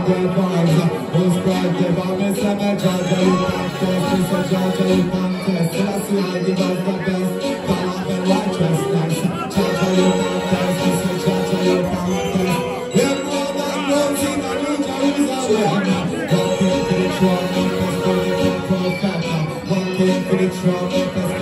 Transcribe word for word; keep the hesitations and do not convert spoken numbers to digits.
their vibes. Who's proud of them? I'm a Georgia, you can't test. Mister Georgia, you can't test. Till I see I give us the best. Call up in righteousness. Georgia, you can't test. Mister Georgia, you can't test. We're more than one team and New Jerusalem. One thing for the throne, one thing for the perfect. One thing for the throne, one thing